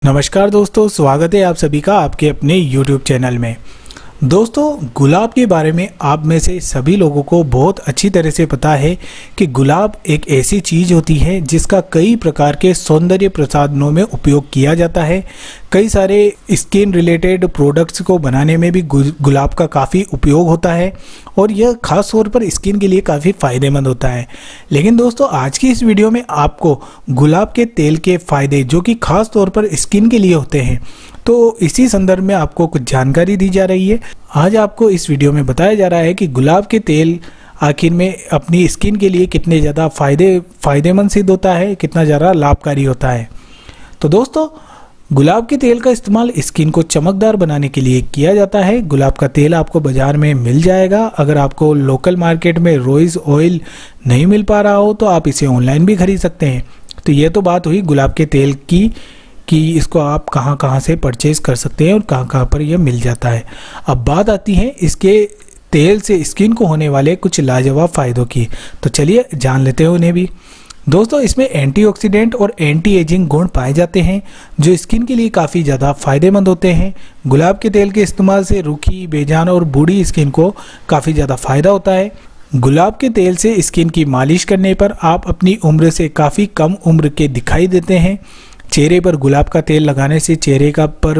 नमस्कार दोस्तों, स्वागत है आप सभी का आपके अपने YouTube चैनल में। दोस्तों, गुलाब के बारे में आप में से सभी लोगों को बहुत अच्छी तरह से पता है कि गुलाब एक ऐसी चीज़ होती है जिसका कई प्रकार के सौंदर्य प्रसाधनों में उपयोग किया जाता है। कई सारे स्किन रिलेटेड प्रोडक्ट्स को बनाने में भी गुलाब का काफ़ी उपयोग होता है और यह खास तौर पर स्किन के लिए काफ़ी फ़ायदेमंद होता है। लेकिन दोस्तों, आज की इस वीडियो में आपको गुलाब के तेल के फ़ायदे जो कि खास तौर पर स्किन के लिए होते हैं, तो इसी संदर्भ में आपको कुछ जानकारी दी जा रही है। आज आपको इस वीडियो में बताया जा रहा है कि गुलाब के तेल आखिर में अपनी स्किन के लिए कितने ज़्यादा फ़ायदेमंद सिद्ध होता है, कितना ज़्यादा लाभकारी होता है। तो दोस्तों, गुलाब के तेल का इस्तेमाल स्किन को चमकदार बनाने के लिए किया जाता है। गुलाब का तेल आपको बाज़ार में मिल जाएगा। अगर आपको लोकल मार्केट में रोज़ ऑयल नहीं मिल पा रहा हो तो आप इसे ऑनलाइन भी खरीद सकते हैं। तो ये तो बात हुई गुलाब के तेल की कि इसको आप कहाँ कहाँ से परचेज़ कर सकते हैं और कहाँ कहाँ पर यह मिल जाता है। अब बात आती है इसके तेल से स्किन को होने वाले कुछ लाजवाब फ़ायदों की। तो चलिए जान लेते हैं उन्हें भी। दोस्तों, इसमें एंटीऑक्सीडेंट और एंटी एजिंग गुण पाए जाते हैं जो स्किन के लिए काफ़ी ज़्यादा फ़ायदेमंद होते हैं। गुलाब के तेल के इस्तेमाल से रूखी, बेजान और बूढ़ी स्किन को काफ़ी ज़्यादा फ़ायदा होता है। गुलाब के तेल से स्किन की मालिश करने पर आप अपनी उम्र से काफ़ी कम उम्र के दिखाई देते हैं। चेहरे पर गुलाब का तेल लगाने से चेहरे का पर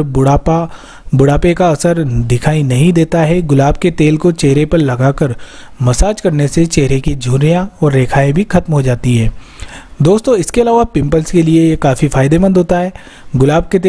बुढ़ापे का असर दिखाई नहीं देता है। गुलाब के तेल को चेहरे पर लगाकर मसाज करने से चेहरे की झुर्रियाँ और रेखाएं भी खत्म हो जाती है। दोस्तों, इसके अलावा पिंपल्स के लिए ये काफ़ी फ़ायदेमंद होता है। गुलाब के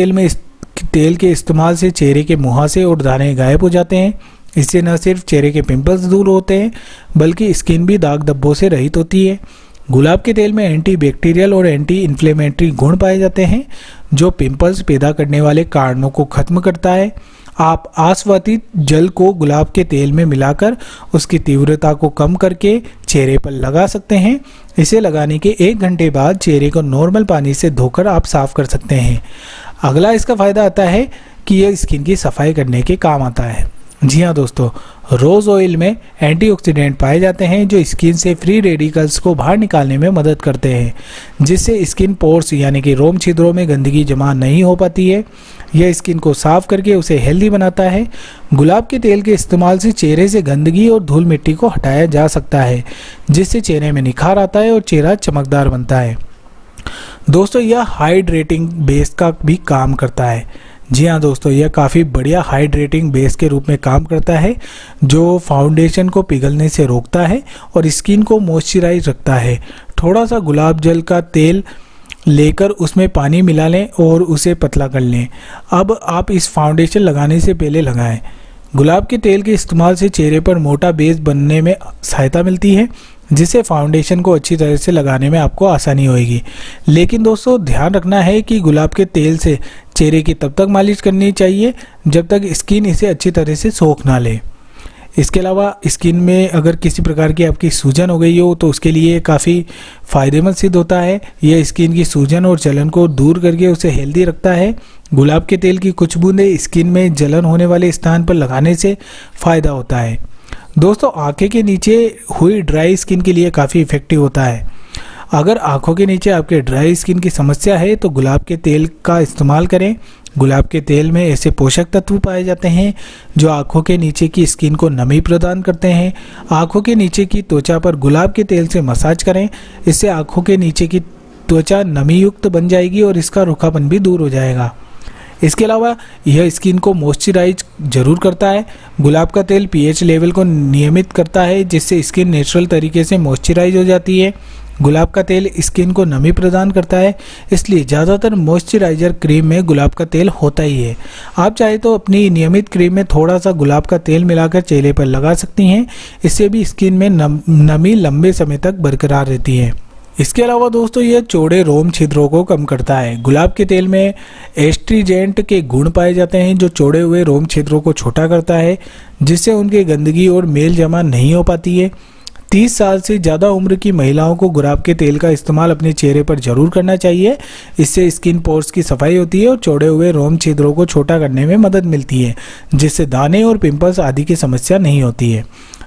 तेल के इस्तेमाल से चेहरे के मुहासे और दाने गायब हो जाते हैं। इससे न सिर्फ चेहरे के पिंपल्स दूर होते हैं बल्कि स्किन भी दाग धब्बों से रहित होती है। गुलाब के तेल में एंटी बैक्टीरियल और एंटी इन्फ्लेमेटरी गुण पाए जाते हैं जो पिंपल्स पैदा करने वाले कारणों को खत्म करता है। आप आस्वादित जल को गुलाब के तेल में मिलाकर उसकी तीव्रता को कम करके चेहरे पर लगा सकते हैं। इसे लगाने के 1 घंटे बाद चेहरे को नॉर्मल पानी से धोकर आप साफ कर सकते हैं। अगला इसका फ़ायदा आता है कि यह स्किन की सफाई करने के काम आता है। जी हाँ दोस्तों, रोज़ ऑयल में एंटीऑक्सीडेंट पाए जाते हैं जो स्किन से फ्री रेडिकल्स को बाहर निकालने में मदद करते हैं, जिससे स्किन पोर्स यानी कि रोम छिद्रों में गंदगी जमा नहीं हो पाती है। यह स्किन को साफ करके उसे हेल्दी बनाता है। गुलाब के तेल के इस्तेमाल से चेहरे से गंदगी और धूल मिट्टी को हटाया जा सकता है, जिससे चेहरे में निखार आता है और चेहरा चमकदार बनता है। दोस्तों, यह हाइड्रेटिंग बेस का भी काम करता है। जी हाँ दोस्तों, यह काफ़ी बढ़िया हाइड्रेटिंग बेस के रूप में काम करता है जो फाउंडेशन को पिघलने से रोकता है और स्किन को मॉइस्चराइज रखता है। थोड़ा सा गुलाब जल का तेल लेकर उसमें पानी मिला लें और उसे पतला कर लें। अब आप इस फाउंडेशन लगाने से पहले लगाएं। गुलाब के तेल के इस्तेमाल से चेहरे पर मोटा बेस बनने में सहायता मिलती है, जिससे फाउंडेशन को अच्छी तरह से लगाने में आपको आसानी होगी। लेकिन दोस्तों, ध्यान रखना है कि गुलाब के तेल से चेहरे की तब तक मालिश करनी चाहिए जब तक स्किन इसे अच्छी तरह से सोख ना ले। इसके अलावा स्किन में अगर किसी प्रकार की आपकी सूजन हो गई हो तो उसके लिए काफ़ी फ़ायदेमंद सिद्ध होता है। यह स्किन की सूजन और जलन को दूर करके उसे हेल्दी रखता है। गुलाब के तेल की कुछ बूंदें स्किन में जलन होने वाले स्थान पर लगाने से फ़ायदा होता है। दोस्तों, आंखें के नीचे हुई ड्राई स्किन के लिए काफ़ी इफ़ेक्टिव होता है। अगर आंखों के नीचे आपके ड्राई स्किन की समस्या है तो गुलाब के तेल का इस्तेमाल करें। गुलाब के तेल में ऐसे पोषक तत्व पाए जाते हैं जो आंखों के नीचे की स्किन को नमी प्रदान करते हैं। आंखों के नीचे की त्वचा पर गुलाब के तेल से मसाज करें। इससे आंखों के नीचे की त्वचा नमी युक्त बन जाएगी और इसका रूखापन भी दूर हो जाएगा। इसके अलावा यह स्किन को मॉइस्चराइज जरूर करता है। गुलाब का तेल पीएच लेवल को नियमित करता है, जिससे स्किन नेचुरल तरीके से मॉइस्चराइज हो जाती है। गुलाब का तेल स्किन को नमी प्रदान करता है, इसलिए ज़्यादातर मॉइस्चराइजर क्रीम में गुलाब का तेल होता ही है। आप चाहे तो अपनी नियमित क्रीम में थोड़ा सा गुलाब का तेल मिलाकर चेहरे पर लगा सकती हैं। इससे भी स्किन में नमी लंबे समय तक बरकरार रहती है। इसके अलावा दोस्तों, यह चौड़े रोम छिद्रों को कम करता है। गुलाब के तेल में एस्ट्रीजेंट के गुण पाए जाते हैं जो चौड़े हुए रोम छिद्रों को छोटा करता है, जिससे उनकी गंदगी और मेल जमा नहीं हो पाती है। 30 साल से ज़्यादा उम्र की महिलाओं को गुलाब के तेल का इस्तेमाल अपने चेहरे पर जरूर करना चाहिए। इससे स्किन पोर्स की सफाई होती है और चौड़े हुए रोम छिद्रों को छोटा करने में मदद मिलती है, जिससे दाने और पिंपल्स आदि की समस्या नहीं होती है।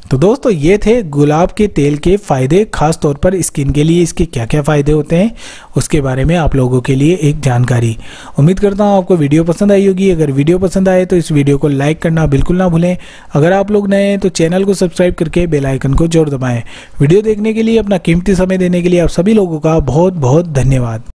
तो दोस्तों ये थे गुलाब के तेल के फ़ायदे, खास तौर पर स्किन के लिए इसके क्या क्या फ़ायदे होते हैं उसके बारे में आप लोगों के लिए एक जानकारी। उम्मीद करता हूँ आपको वीडियो पसंद आई होगी। अगर वीडियो पसंद आए तो इस वीडियो को लाइक करना बिल्कुल ना भूलें। अगर आप लोग नए हैं तो चैनल को सब्सक्राइब करके बेल आइकन को जरूर दबाएं। वीडियो देखने के लिए, अपना कीमती समय देने के लिए आप सभी लोगों का बहुत बहुत धन्यवाद।